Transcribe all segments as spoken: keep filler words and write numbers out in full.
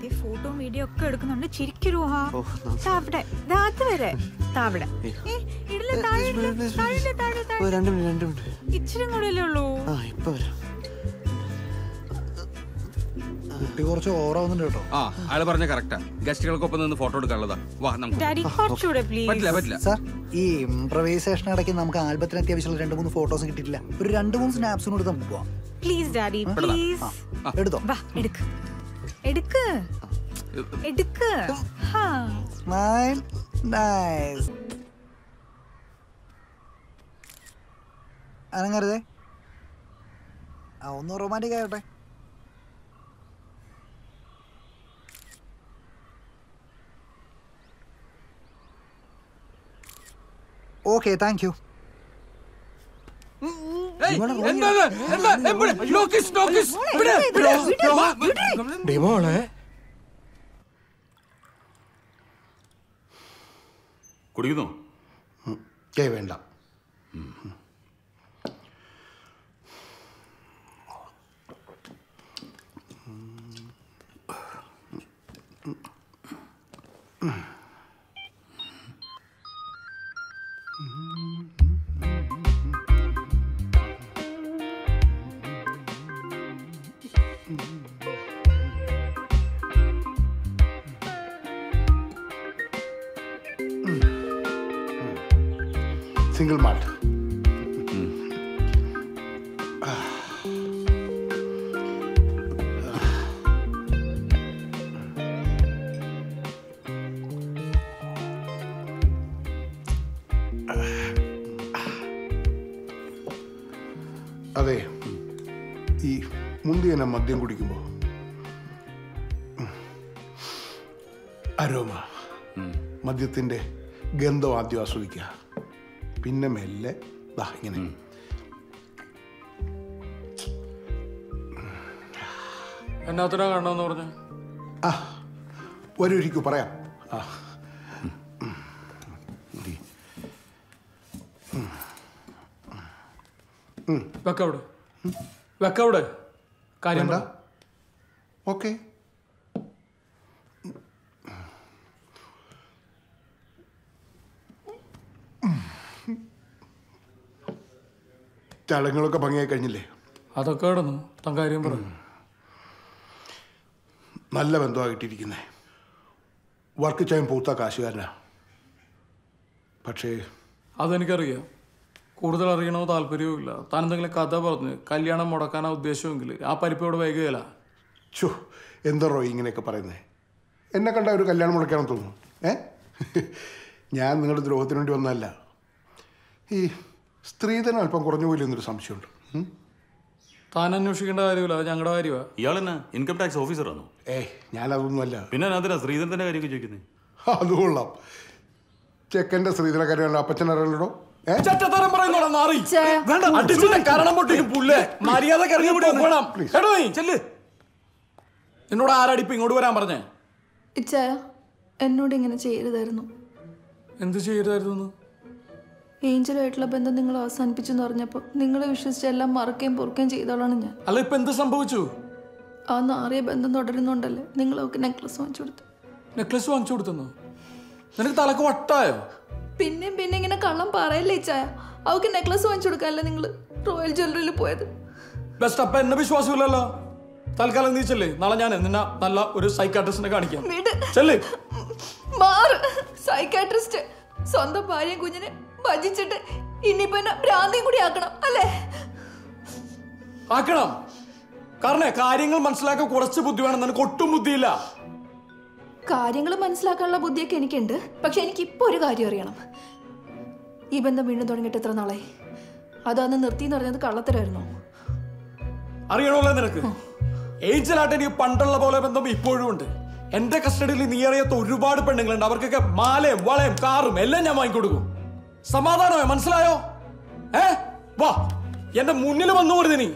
Photo video ഒക്കെ എടുക്കുന്നുണ്ട്. ചിരിക്കൂ താവിടെ രാത്രി വരെ താവിടെ ഇച്ചിരി കൂടെയല്ലേ ഉള്ളൂ. കുട്ടി കുറച്ച് ഓവറാവുന്നുണ്ട് കേട്ടോ. ആ അയാൾ പറഞ്ഞ കറക്റ്റാ. ഗസ്റ്റുകൾക്കൊപ്പം നിന്ന് ഫോട്ടോ എടുക്കാനുള്ളതാ. വാ നമുക്ക് സാർ ഈ ഇംപ്രവൈസേഷൻ ഇടയ്ക്ക് നമുക്ക് ആൽബത്തിന് അത്യാവശ്യമുള്ള രണ്ട് മൂന്ന് ഫോട്ടോസ് കിട്ടിയിട്ടില്ല. ഒരു രണ്ട് മൂന്ന് സ്നാപ്സും കൂടി നമുക്ക് പോവാം. Please daddy please. എടുത്തോ എടുക്ക് എടുക്ക് എടുക്ക്. അനങ്ങരുതേ. ആ ഒന്ന് റൊമാൻറ്റിക് ആകട്ടെ. Okay thank you. കുടിക്കുന്നോ? ഏ വേണ്ട. Single malt. അതെ, ഈ മുന്തിയന മദ്യം കുടിക്കുമ്പോൾ അരോമ മദ്യത്തിന്റെ ഗന്ധം ആദ്യം ആസ്വദിക്കുക, പിന്നെ മെല്ലെ ദാ ഇങ്ങനെ. എന്നാത്തിനാ കാണണമെന്ന് പറഞ്ഞു? ആ വരൂരിക്കൂ പറയാം. ആ വെക്കവിടെ വെക്കവിടെ കാര്യം. ഓക്കെ. ചടങ്ങുകളൊക്കെ ഭംഗിയായി കഴിഞ്ഞില്ലേ? അതൊക്കെ കിടന്നു. താൻ കാര്യം പറഞ്ഞു. നല്ല ബന്ധമാണ് കിട്ടിയിരിക്കുന്നേ. വർക്ക് ചെയ്യാൻ പൂത്ത കാശുകാരനാ. പക്ഷേ അതെനിക്കറിയാം. കൂടുതൽ അറിയണോ താല്പര്യവും ഇല്ല. താൻ എന്തെങ്കിലും കഥ പറഞ്ഞ് കല്യാണം മുടക്കാനാ ഉദ്ദേശമെങ്കിൽ ആ പരിപ്പോട് വൈകുകയില്ല. ചോ എന്താ റോ ഇങ്ങനെയൊക്കെ പറയുന്നേ? എന്നെ കണ്ട ഒരു കല്യാണം മുടക്കാണെന്ന് തോന്നുന്നു. ഏ ഞാൻ നിങ്ങളുടെ ദ്രോഹത്തിന് വേണ്ടി വന്നതല്ല. ഈ സ്ത്രീധനം അല്പം കുറഞ്ഞു പോയില്ല എന്നൊരു സംശയമുണ്ട്. താൻ അന്വേഷിക്കേണ്ട കാര്യമില്ല, അത് ഞങ്ങളുടെ കാര്യമാണ്. ഇയാൾ എന്നാ ഇൻകം ടാക്സ് ഓഫീസറാണോ? ഏയ് ഞാനതൊന്നുമല്ല. പിന്നെ അതിനാ ശ്രീധരന്റെ കാര്യമൊക്കെ ചോദിക്കുന്നത്? അത് കൊള്ളാം. ചെക്കൻ്റെ സ്ത്രീധന കാര്യമല്ല അപ്പച്ചൻ അറിയല്ലോ. എന്നോട് ആരാടിപ്പ് ഇങ്ങോട്ട് വരാൻ പറഞ്ഞേ? എന്നോട് ഇങ്ങനെ ചെയ്യരുതായിരുന്നു. എന്ത് ചെയ്യരുതായിരുന്നു? ഏഞ്ചലുമായിട്ടുള്ള ബന്ധം നിങ്ങൾ അവസാനിപ്പിച്ചെന്ന് പറഞ്ഞപ്പോൾ നിങ്ങളെ വിശ്വസിച്ച് എല്ലാം മറക്കുകയും പൊറുക്കുകയും ചെയ്തോളാണ് ഞാൻ. അല്ല ഇപ്പൊ എന്ത് സംഭവിച്ചു? ആ നാറിയ ബന്ധം തുടരുന്നുണ്ടല്ലേ നിങ്ങൾ അവർക്ക് നെക്ലസ് വാങ്ങിച്ചു കൊടുത്തു. നെക്ലസ് വാങ്ങിച്ചു കൊടുത്തു? നിനക്ക് തലക്ക് വട്ടായോ? പിന്നെയും പിന്നെ ഇങ്ങനെ കള്ളം പറയല്ലേ ചായ. അവർക്ക് നെക്ലസ് വാങ്ങിച്ചു കൊടുക്കാനല്ലേ നിങ്ങൾ റോയൽ ജ്വല്ലറിയിൽ പോയത്? ബെസ്റ്റ്. അപ്പൊ എന്നെ വിശ്വാസമില്ലല്ലോ. തൽക്കാലം നീ ചെല്ലേ, നാളെ ഞാൻ നിന്നെ നല്ല ഒരു സൈക്കാട്രിസ്റ്റിനെ കാണിക്കാം. സൈക്കാട്രിസ്റ്റ് സ്വന്തം ഭാര്യയും കുഞ്ഞിനെ ഭജിച്ചിട്ട് ഇനിയിപ്പോ എന്നെ ഭ്രാന്തിയും കൂടി ആക്കണം അല്ലേ? ആക്കണം. കാരണം കാര്യങ്ങൾ മനസ്സിലാക്കാൻ കുറച്ച് ബുദ്ധി വേണം. നിനക്ക് ഒട്ടും ബുദ്ധിയില്ല. കാര്യങ്ങൾ മനസ്സിലാക്കാനുള്ള ബുദ്ധിയൊക്കെ എനിക്കുണ്ട്. പക്ഷെ എനിക്ക് ഇപ്പൊ ഒരു കാര്യം അറിയണം. ഈ ബന്ധം വീണ്ടും തുടങ്ങിയിട്ട് എത്ര നാളായി? അതാന്ന് നിർത്തി എന്ന് പറഞ്ഞത് കള്ളത്തരായിരുന്നോ? അറിയണമല്ലോ നിനക്ക്. ഏഞ്ചലായിട്ട് എനിക്ക് പണ്ടുള്ള പോലെ ബന്ധം ഇപ്പോഴും ഉണ്ട്. എന്റെ കസ്റ്റഡിയിൽ നീ അറിയാത്ത ഒരുപാട് പെണ്ണുങ്ങളുണ്ട്. അവർക്കൊക്കെ മാലയും വളയും കാറും എല്ലാം ഞാൻ വാങ്ങിക്കൊടുക്കും. സമാധാനമോ? മനസ്സിലായോ? ഏ വാ എന്റെ മുന്നിൽ വന്നു പോരുത് നീ.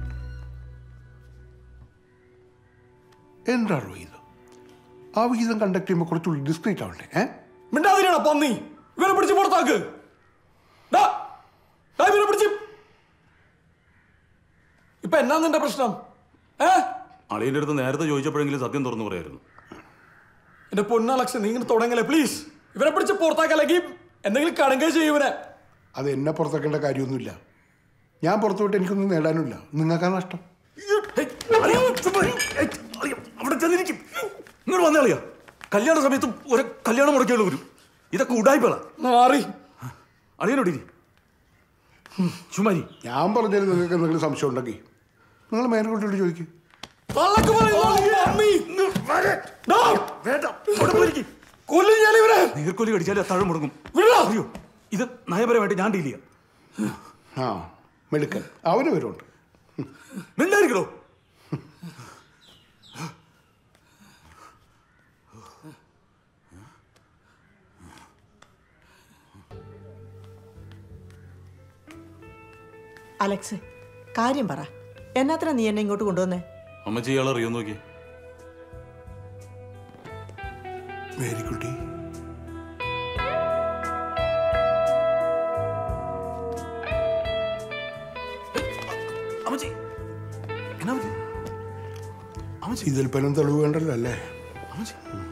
എന്താണോ ഇത്? ആ വിഹിതം കണ്ടക്ട് ചെയ്യുമ്പോൾ കുറച്ചുകൂടി ഡിസ്ക്രീറ്റ് ആവണ്ടേ? ഏ മിണ്ടാതിരിയാണോ പന്നി? ഇവരെ പിടിച്ച് പുറത്താക്ക്. പിടിച്ച് ഇപ്പൊ എന്നാ നിന്റെ പ്രശ്നം? ഏ അളിയന്റെ അടുത്ത് നേരത്തെ ചോദിച്ചപ്പോഴെങ്കിലും സത്യം തുറന്നു പറയായിരുന്നു. എന്റെ പൊന്നലക്ഷൻ നീ ഇങ്ങനെ തുടങ്ങല്ലേ പ്ലീസ്. ഇവരെ പിടിച്ച് പുറത്താക്കല്ലെങ്കിൽ എന്തെങ്കിലും കടങ്കൈ ചെയ്യൂവനെ. അത് എന്നെ പുറത്താക്കേണ്ട കാര്യമൊന്നുമില്ല. ഞാൻ പുറത്തു വിട്ട് എനിക്കൊന്നും നേടാനുമില്ല. നിങ്ങൾക്കാണ് നഷ്ടം. അവിടെ ചെന്നിരിക്കും. ഇങ്ങോട്ട് വന്നേ കളിയാ. കല്യാണ സമയത്തും ഒരു കല്യാണം മുടക്കിയുള്ള വരും. ഇതൊക്കെ ഉടായ്പളാ. മാറി അളിയനോടി ചുമ്മാരി. ഞാൻ പറഞ്ഞാലും നിങ്ങൾക്ക് എന്തെങ്കിലും സംശയം ഉണ്ടെങ്കിൽ നിങ്ങൾ മേനോട്ടോട് ചോദിക്കും. നീർക്കൊല്ലി കടിച്ചാലും അത്താഴം മുടങ്ങും. അറിയോ, ഇത് നയപരമായിട്ട് ഞാൻ ഡീൽ ചെയ്യാം. ആ മെടുക്കൻ അവന് വരുന്നുണ്ട്. മിണ്ടായിരിക്കണോ? അലക്സ്, കാര്യം പറ. എന്നാത്ര നീ എന്നെ ഇങ്ങോട്ട് കൊണ്ടുവന്നേ? അമ്മച്ചി ഇയാളെ അറിയോ നോക്കി. മേരിക്കുട്ടി, അമ്മച്ചി എന്നാ പറ്റി? അമ്മച്ചി ഇതിൽ പനം തെളിവ് വേണ്ടല്ലോ അല്ലേ? അമ്മച്ചി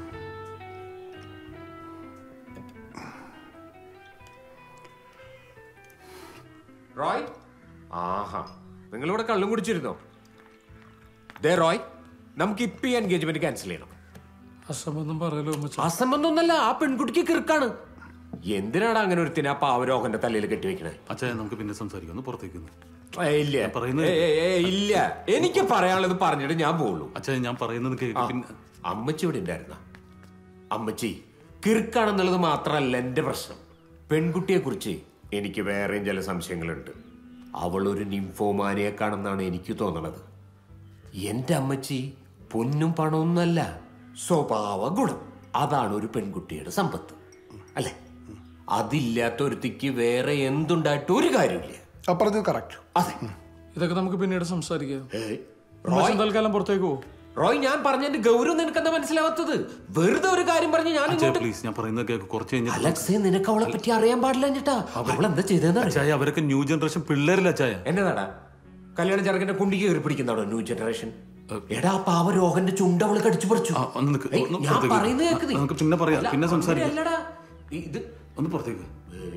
റോയ്, ആഹാ, നിങ്ങളിവിടെ കള്ളും കുടിച്ചിരുന്നോ? ദേ റോയ്, നമുക്ക് ഇപ്പൊ ഈ എൻഗേജ്മെന്റ് ക്യാൻസൽ ചെയ്യണം. അസംബന്ധം പറയലോ. അസംബന്ധം ഒന്നല്ല, ആ പെൺകുട്ടിക്ക് കിറുക്കാണ്. എന്തിനാണ് അങ്ങനെ ഒരുത്തിനെ ആ പാവരോഹന്റെ തലയിൽ കെട്ടിവെക്കണേ? അച്ഛാ നമുക്ക് പിന്നെ സംസാരിക്കാം. ഒന്ന് പുറത്തേക്ക് ഇല്ല ഇല്ല, എനിക്ക് പറയാനുള്ളത് പറഞ്ഞിട്ട് ഞാൻ പോവുള്ളൂ. അച്ഛാ ഞാൻ പറയുന്നത് കേൾക്കും. പിന്നെ അമ്മച്ചി ഇവിടെ ഉണ്ടായിരുന്ന അമ്മച്ചി കിറുക്കാണെന്നുള്ളത് മാത്രമല്ല എന്റെ പ്രശ്നം. പെൺകുട്ടിയെ കുറിച്ച് എനിക്ക് വേറെയും ചില സംശയങ്ങളുണ്ട്. അവൾ ഒരു നിംഫോമാനിയക്കാണെന്നാണ് എനിക്ക് തോന്നണത്. എന്റെ അമ്മച്ചി പൊന്നും പണമൊന്നുമല്ല, സ്വഭാവ ഗുണം. അതാണ് ഒരു പെൺകുട്ടിയുടെ സമ്പത്ത്, അല്ലെ? അതില്ലാത്ത ഒരുത്തിക്ക് വേറെ എന്തുണ്ടായിട്ട് ഒരു കാര്യമില്ല. കറക്റ്റ്. അതെ, ഇതൊക്കെ നമുക്ക് പിന്നീട് സംസാരിക്കാം. റോയ്, തൽക്കാലം പുറത്തേക്ക് പോകും. റോയ്, ഞാൻ പറഞ്ഞതിന്റെ ഗൗരവം നിനക്കെന്താ മനസ്സിലാവാത്തത്? വെറുതെ ഒരു കാര്യം പറഞ്ഞ് ഞാൻ പ്ലീസ്, ഞാൻ പറയുന്നത് കേൾക്ക്. കുറച്ച് കഴിഞ്ഞാൽ അലക്സേ, നിനക്ക് അവളെ പറ്റി അറിയാൻ പാടില്ല ചേട്ടാ. അവൾ എന്താ ചെയ്തെന്ന് അവരൊക്കെ ന്യൂ ജനറേഷൻ പിള്ളേരില്ല അച്ചായ. എന്നതാടാ കല്യാണ ചെറുക്കന്റെ കുണ്ടിക്ക് കയറി പിടിക്കുന്നതാണോ ന്യൂ ജനറേഷൻ? എടാ, പാവ രോഹന്റെ ചുണ്ട് അവള് കടിച്ചു പറിച്ചു. ഞാൻ പറയുന്നത് കേക്ക് നീ. നമുക്ക് പിന്നെ പറയാം, പിന്നെ സംസാരിക്കാം. അല്ലടാ, ഇത് ഒന്ന് പുറത്തേക്ക്.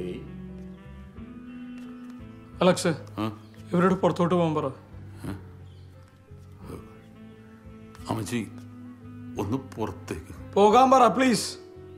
അലക്സേ, ഇവരോട് പുറത്തോട്ട് പോകാൻ പറ. അമ്മച്ചി ഒന്ന് പുറത്തേക്ക് പോകാൻ പറ പ്ലീസ്.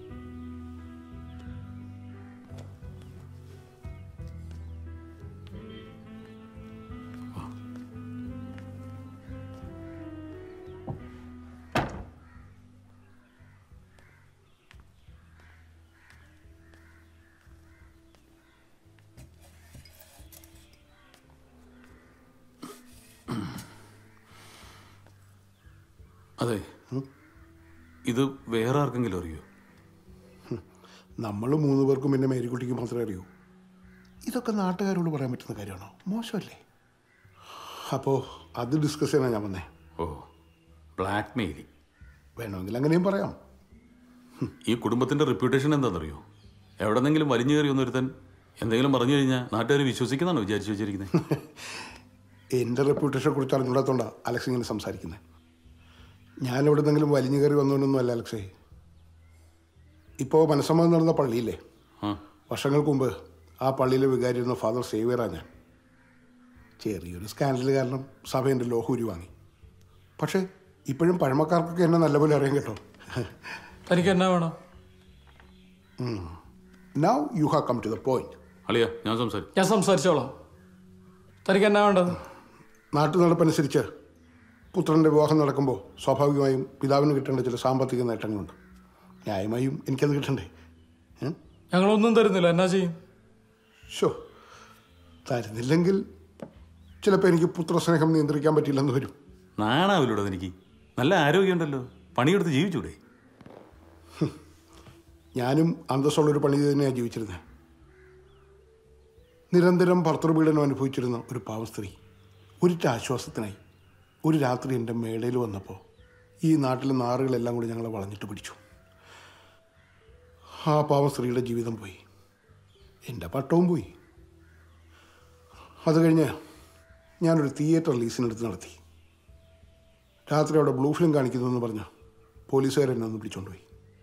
അതെ, ഇത് വേറെ ആർക്കെങ്കിലും അറിയോ? നമ്മൾ മൂന്ന് പേർക്കും പിന്നെ മേരിക്കുട്ടിക്ക് മാത്രമേ അറിയൂ. ഇതൊക്കെ നാട്ടുകാരോട് പറയാൻ പറ്റുന്ന കാര്യമാണോ? മോശമല്ലേ? അപ്പോൾ അത് ഡിസ്കസ് ചെയ്യാനാണ് ഞാൻ വന്നേ. ഓ, ബ്ലാക്ക് മെയിലിംഗ് വേണമെങ്കിൽ അങ്ങനെയും പറയാം. ഈ കുടുംബത്തിന്റെ റെപ്യൂട്ടേഷൻ എന്താണെന്നറിയോ? എവിടെന്നെങ്കിലും വലിഞ്ഞു കയറി ഒന്നൊരുത്തൻ എന്തെങ്കിലും പറഞ്ഞു കഴിഞ്ഞാൽ നാട്ടുകാർ വിശ്വസിക്കുന്നതാണോ വിചാരിച്ചു വെച്ചിരിക്കുന്നത്? എൻ്റെ റെപ്യൂട്ടേഷനെ കുറിച്ച് അറിഞ്ഞൂടാത്തോണ്ടാണ് അലക്സ് ഇങ്ങനെ സംസാരിക്കുന്നത്. ഞാൻ എവിടെ നിന്നെങ്കിലും വലിഞ്ഞു കയറി വന്നുകൊണ്ടൊന്നും അല്ല അലക്സേ. ഇപ്പോൾ മനസ്സമ്മതം നടന്ന പള്ളിയില്ലേ, വർഷങ്ങൾക്ക് മുമ്പ് ആ പള്ളിയിലെ വികാരിയിരുന്ന ഫാദർ സേവിയറാണ് ഞാൻ. ചെറിയൊരു സ്കാൻഡൽ കാരണം സഭ എൻ്റെ ലോഹൂരി വാങ്ങി. പക്ഷേ ഇപ്പോഴും പഴമക്കാർക്കൊക്കെ എന്നെ നല്ലപോലെ അറിയാം കേട്ടോ. തനിക്ക് എന്നാ വേണം? Now you have come to the point. അളിയ, ഞാൻ സംസാരിക്കും. ഞാൻ സംസാരിച്ചോളാം. തനിക്ക് എന്നാ വേണ്ടത്? നാട്ടു നടപ്പനുസരിച്ച് പുത്രൻ്റെ വിവാഹം നടക്കുമ്പോൾ സ്വാഭാവികമായും പിതാവിന് കിട്ടേണ്ട ചില സാമ്പത്തിക നേട്ടങ്ങളുണ്ട്. ന്യായമായും എനിക്കത് കിട്ടണ്ടേ? ഞങ്ങളൊന്നും തരുന്നില്ല, എന്നാ ചെയ്യും? ഷോ, തരുന്നില്ലെങ്കിൽ ചിലപ്പോൾ എനിക്ക് പുത്രസ്നേഹം നിയന്ത്രിക്കാൻ പറ്റില്ലെന്ന് വരും. നാണാവില്ലൂടെ എനിക്ക്? നല്ല ആരോഗ്യമുണ്ടല്ലോ, പണിയെടുത്ത് ജീവിച്ചൂടെ? ഞാനും അന്തസ്സുള്ളൊരു പണി തന്നെയാണ് ജീവിച്ചിരുന്നത്. നിരന്തരം ഭർത്തൃപീഡനം അനുഭവിച്ചിരുന്ന ഒരു പാവ സ്ത്രീ ഒരിറ്റ ആശ്വാസത്തിനായി ഒരു രാത്രി എൻ്റെ മേടയിൽ വന്നപ്പോൾ ഈ നാട്ടിലെ നാറുകളെല്ലാം കൂടി ഞങ്ങളെ വളഞ്ഞിട്ട് പിടിച്ചു. ആ പാവ സ്ത്രീയുടെ ജീവിതം പോയി, എൻ്റെ പട്ടവും പോയി. അത് കഴിഞ്ഞ് ഞാനൊരു തിയേറ്റർ ലീസിനെടുത്ത് നടത്തി. രാത്രി അവിടെ ബ്ലൂ ഫിലിം കാണിക്കുന്നു എന്ന് പറഞ്ഞ് പോലീസുകാരെന്നെ ഒന്ന് പിടിച്ചുകൊണ്ടുപോയി.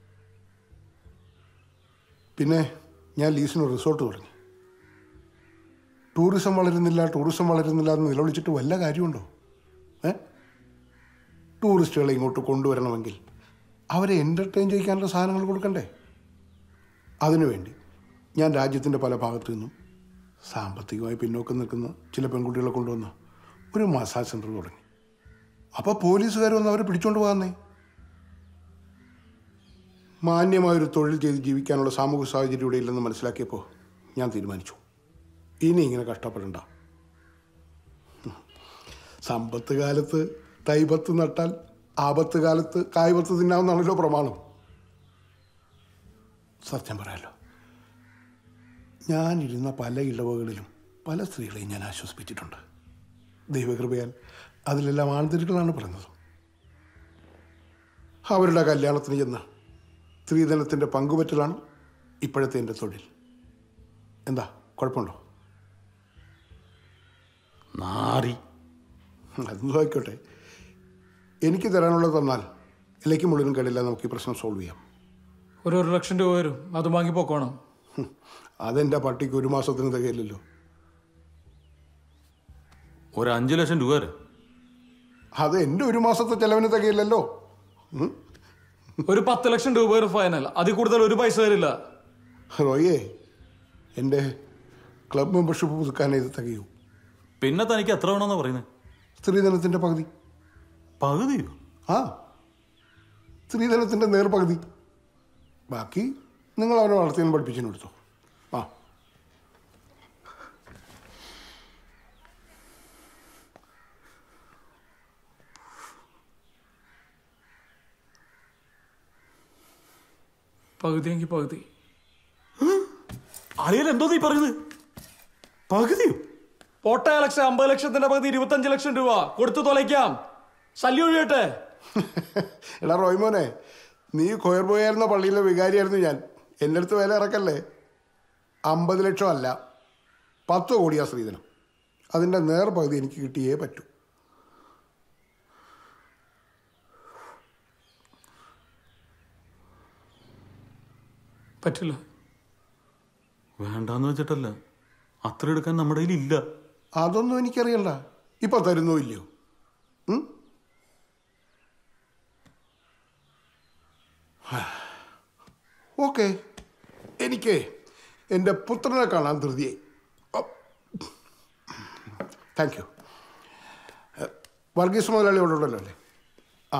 പിന്നെ ഞാൻ ലീസിന് റിസോർട്ട് തുടങ്ങി. ടൂറിസം വളരുന്നില്ല ടൂറിസം വളരുന്നില്ല എന്ന് നിലവിളിച്ചിട്ട് വല്ല കാര്യമുണ്ടോ? ഏ ടൂറിസ്റ്റുകളെ ഇങ്ങോട്ട് കൊണ്ടുവരണമെങ്കിൽ അവരെ എൻ്റർടൈൻ ചെയ്യിക്കാനുള്ള സാധനങ്ങൾ കൊടുക്കണ്ടേ? അതിനുവേണ്ടി ഞാൻ രാജ്യത്തിൻ്റെ പല ഭാഗത്തു നിന്നും സാമ്പത്തികമായി പിന്നോക്കം നിൽക്കുന്ന ചില പെൺകുട്ടികളെ കൊണ്ടുവന്ന ഒരു മസാജ് സെൻ്റർ തുടങ്ങി. അപ്പോൾ പോലീസുകാർ വന്ന് അവരെ പിടിച്ചോണ്ട് പോകാന്നേ. മാന്യമായൊരു തൊഴിൽ ചെയ്ത് ജീവിക്കാനുള്ള സാമൂഹിക സാഹചര്യം ഇവിടെ ഇല്ലെന്ന് മനസ്സിലാക്കിയപ്പോൾ ഞാൻ തീരുമാനിച്ചു, ഇനി ഇങ്ങനെ കഷ്ടപ്പെടണ്ട. സമ്പത്ത് കാലത്ത് തൈപത്ത് നട്ടാൽ ആപത്ത് കാലത്ത് കായ്പത്ത് തിന്നാവുന്നാണല്ലോ പ്രമാണം. സത്യം പറയാലോ, ഞാനിരുന്ന പല ഇടവകളിലും പല സ്ത്രീകളെയും ഞാൻ ആശ്വസിപ്പിച്ചിട്ടുണ്ട്. ദൈവകൃപയാൽ അതിലെല്ലാം ആന്തരികളാണ് പറഞ്ഞത്. അവരുടെ കല്യാണത്തിന് ചെന്ന് സ്ത്രീധനത്തിൻ്റെ പങ്കുപറ്റലാണ് ഇപ്പോഴത്തെ എൻ്റെ തൊഴിൽ. എന്താ കുഴപ്പമുണ്ടോ? നാറി. അതൊന്നും ആയിക്കോട്ടെ, എനിക്ക് തരാനുള്ളത് തന്നാൽ ഇലയ്ക്ക് മുഴുവനും കഴിയില്ല. നമുക്ക് ഈ പ്രശ്നം സോൾവ് ചെയ്യാം. ഒരു ഒരു ലക്ഷം രൂപ വരും, അത് വാങ്ങി പോക്കോണം. അതെൻ്റെ പട്ടിക്ക് ഒരു മാസത്തിന് തികയില്ലല്ലോ. ഒരു അഞ്ചു ലക്ഷം രൂപ വരെ? അത് എൻ്റെ ഒരു മാസത്തെ ചെലവിന് തികയില്ലല്ലോ. ഒരു പത്ത് ലക്ഷം രൂപ വരെ ഫൈനൽ, അതിൽ കൂടുതൽ ഒരു പൈസ വരില്ല. റോയേ, എൻ്റെ ക്ലബ് മെമ്പർഷിപ്പ് പുതുക്കാനേ ഇത് തികയൂ. പിന്നെ തനിക്ക് എത്ര വേണമെന്നാ പറയുന്നത്? സ്ത്രീധനത്തിൻ്റെ പകുതി. പകുതിയോ? ആ, സ്ത്രീധനത്തിൻ്റെ നേർപകുതി. ബാക്കി നിങ്ങൾ അവരെ വളർത്തിയും പഠിപ്പിച്ചു എടുത്തോ. ആ, പകുതിയെങ്കിൽ പകുതി. അളിയൻ എന്തോ നീ പറയുന്നത്? പകുതിയോ? പോട്ടെ ലക്ഷം, അമ്പത് ലക്ഷത്തിന്റെ പകുതി ഇരുപത്തഞ്ച് ലക്ഷം രൂപ കൊടുത്തു തൊലയ്ക്കാം. ശല്യം ഒഴിയട്ടെ. എടാ റോയ്മോനെ, നീ കൊയർബോയായിരുന്ന പള്ളിയിലെ വികാരിയായിരുന്നു ഞാൻ. എൻ്റെ അടുത്ത് വില ഇറക്കല്ലേ. അമ്പത് ലക്ഷം അല്ല, പത്ത് കോടിയാ സ്ത്രീധനം. അതിൻ്റെ നേർ പകുതി എനിക്ക് കിട്ടിയേ പറ്റൂ. പറ്റില്ല. വേണ്ടാന്ന് വെച്ചിട്ടല്ല, അത്ര എടുക്കാൻ നമ്മുടെ കയ്യിൽ ഇല്ല. അതൊന്നും എനിക്കറിയണ്ട. ഇപ്പൊ തരുന്നോ ഇല്ലയോ? ഓക്കെ, എനിക്ക് എൻ്റെ പുത്രനെ കാണാൻ ധൃതിയായി. Thank you. വർഗീസ് മുതലാളി അവിടെ ഉണ്ടല്ലോ അല്ലേ? ആ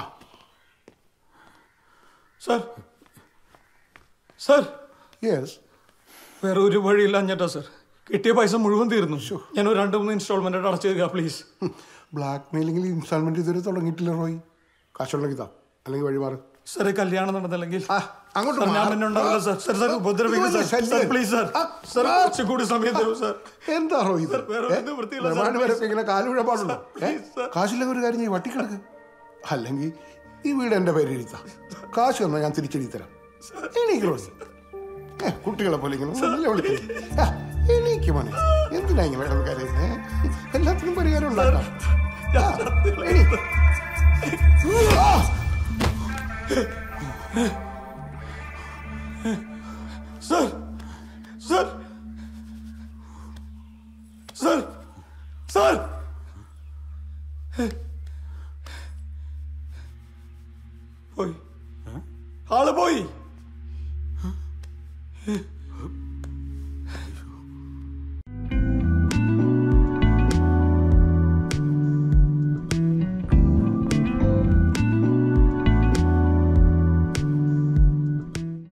സാർ, സാർ. യെസ്. വേറെ ഒരു വഴിയില്ല അഞ്ഞട്ടാ സാർ. കിട്ടിയ പൈസ മുഴുവൻ തീർന്നു. ഞാൻ ഒരു രണ്ട് മൂന്ന് ഇൻസ്റ്റാൾമെന്റ് അടച്ചു തരിക പ്ലീസ്. ബ്ലാക്ക് മെയിലിംഗിൽ ഇൻസ്റ്റാൾമെന്റ് ഇതുവരെ തുടങ്ങിയിട്ടില്ല റോയ്. കാശുണ്ടെങ്കിൽ താ, അല്ലെങ്കിൽ വഴിമാറ്. സാറേ, കല്യാണം നടന്നില്ലെങ്കിൽ അങ്ങോട്ട് ഞാൻ പിന്നെ ഉണ്ടാവില്ല സാർ. സാർ സാർ ഉപദ്രവിക്കില്ല സാർ. Please sir. സാർ കുറച്ചുകൂടി സമയം തരൂ സാർ. എന്താ റോയ് ഇത്? ഇങ്ങനെ കാലുവിഴ പാടുള്ളൂ. കാശില്ലെങ്കിൽ ഒരു കാര്യം, നീ വട്ടിക്കിടക്ക്. അല്ലെങ്കിൽ ഈ വീട് എൻ്റെ പേര് എഴുതാം. കാശ് തന്നാൽ ഞാൻ തിരിച്ചെഴുതി തരാം. എനിക്ക് റോയ് കുട്ടികളെ പോലെ ഇങ്ങനെ വിളിക്കുന്നു. എനിക്ക് മോനെ, എന്തിനാ ഇങ്ങനെ വേണം കാര്യം? എല്ലാത്തിനും പരിഹാരം ഉണ്ടാക്കാം. Sir, sir, sir, sir. പോയി, ആള് പോയി.